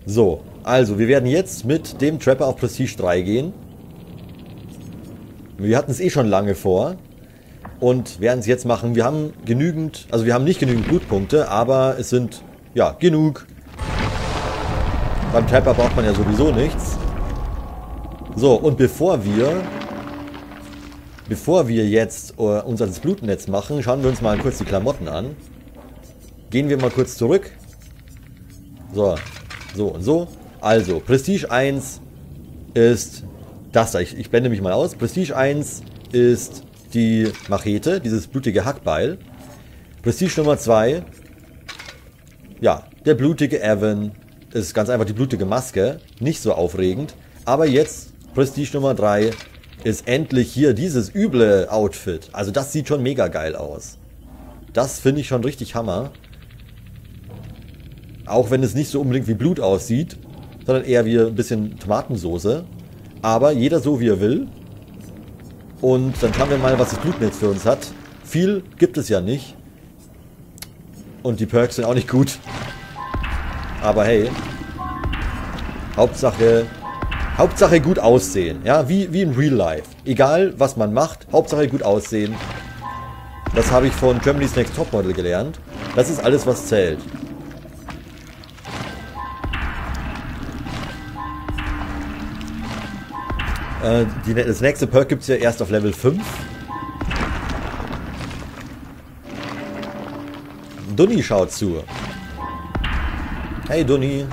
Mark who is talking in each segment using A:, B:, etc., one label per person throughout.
A: So, also wir werden jetzt mit dem Trapper auf Prestige 3 gehen. Wir hatten es eh schon lange vor. Und werden es jetzt machen. Wir haben genügend, also wir haben nicht genügend Blutpunkte, aber es sind, ja, genug. Beim Trapper braucht man ja sowieso nichts. So, und bevor wir jetzt uns ans Blutnetz machen, schauen wir uns mal kurz die Klamotten an. Gehen wir mal kurz zurück. So, so und so. Also, Prestige 1 ist das da. Ich blende mich mal aus. Prestige 1 ist die Machete, dieses blutige Hackbeil. Prestige Nummer 2, ja, der blutige Evan, ist ganz einfach die blutige Maske, nicht so aufregend. Aber jetzt, Prestige Nummer 3, ist endlich hier dieses üble Outfit. Also das sieht schon mega geil aus. Das finde ich schon richtig Hammer. Auch wenn es nicht so unbedingt wie Blut aussieht, sondern eher wie ein bisschen Tomatensoße. Aber jeder so wie er will. Und dann schauen wir mal, was das Blutnetz für uns hat. Viel gibt es ja nicht. Und die Perks sind auch nicht gut. Aber hey. Hauptsache gut aussehen. Ja, wie in Real Life. Egal, was man macht, Hauptsache gut aussehen. Das habe ich von Germany's Next Topmodel gelernt. Das ist alles, was zählt. Das nächste Perk gibt es ja erst auf Level 5. Dunny schaut zu. Hey Dunny.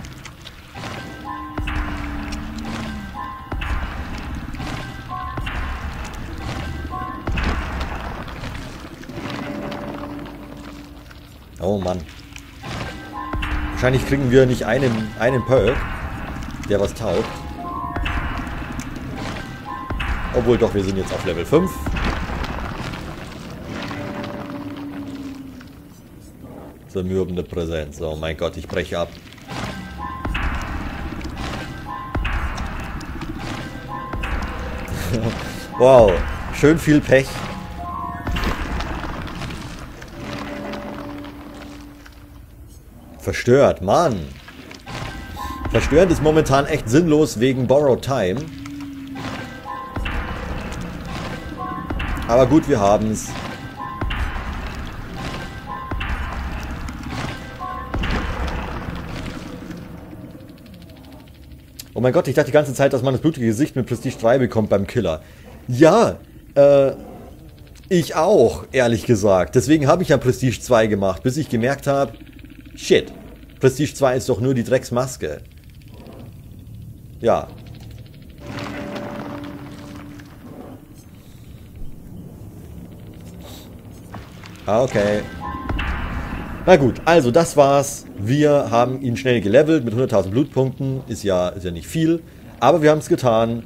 A: Oh Mann. Wahrscheinlich kriegen wir nicht einen Perk, der was taugt. Obwohl doch, wir sind jetzt auf Level 5. Zermürbende Präsenz. Oh mein Gott, ich breche ab. Wow, schön viel Pech. Verstört, Mann. Verstörend ist momentan echt sinnlos wegen Borrowed Time. Aber gut, wir haben's. Oh mein Gott, ich dachte die ganze Zeit, dass man das blutige Gesicht mit Prestige 3 bekommt beim Killer. Ja, ich auch, ehrlich gesagt. Deswegen habe ich ja Prestige 2 gemacht, bis ich gemerkt habe, shit, Prestige 2 ist doch nur die Drecksmaske. Ja. Okay. Na gut, also das war's. Wir haben ihn schnell gelevelt mit 100.000 Blutpunkten. Ist ja nicht viel. Aber wir haben es getan.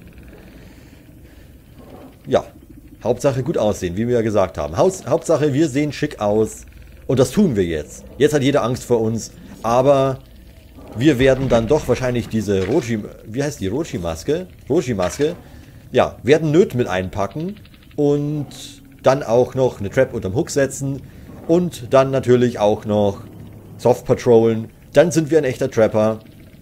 A: Ja. Hauptsache gut aussehen, wie wir ja gesagt haben. Hauptsache wir sehen schick aus. Und das tun wir jetzt. Jetzt hat jeder Angst vor uns. Aber wir werden dann doch wahrscheinlich diese wie heißt die? Roshi-Maske? Roshi-Maske. Ja, werden Nöt mit einpacken. Und dann auch noch eine Trap unterm Hook setzen. Und dann natürlich auch noch Soft Patrollen. Dann sind wir ein echter Trapper.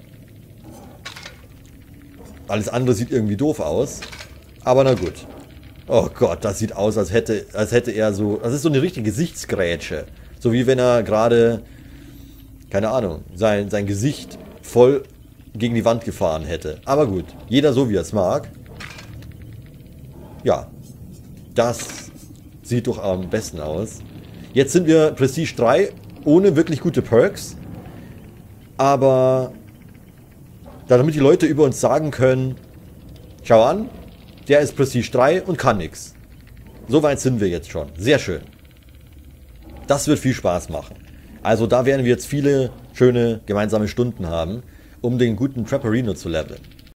A: Alles andere sieht irgendwie doof aus. Aber na gut. Oh Gott, das sieht aus, als hätte er so... Das ist so eine richtige Gesichtsgrätsche. So wie wenn er gerade, keine Ahnung, sein Gesicht voll gegen die Wand gefahren hätte. Aber gut, jeder so wie er es mag. Ja, das sieht doch am besten aus. Jetzt sind wir Prestige 3 ohne wirklich gute Perks. Aber damit die Leute über uns sagen können, schau an, der ist Prestige 3 und kann nix. So weit sind wir jetzt schon. Sehr schön. Das wird viel Spaß machen. Also da werden wir jetzt viele schöne gemeinsame Stunden haben, um den guten Trapperino zu leveln.